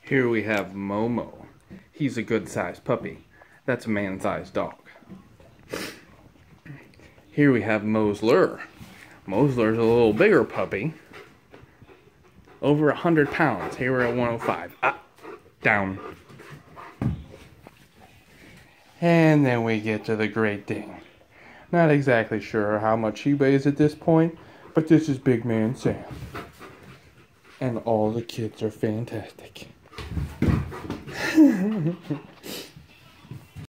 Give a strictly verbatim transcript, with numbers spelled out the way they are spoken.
Here we have Momo. He's a good-sized puppy. That's a man-sized dog. Here we have Mosler. Mosler's a little bigger puppy. Over a hundred pounds. Here we're at one oh five. Ah, down. And then we get to the Great Dane. Not exactly sure how much he weighs at this point, but this is Big Man Sam. And all the kids are fantastic.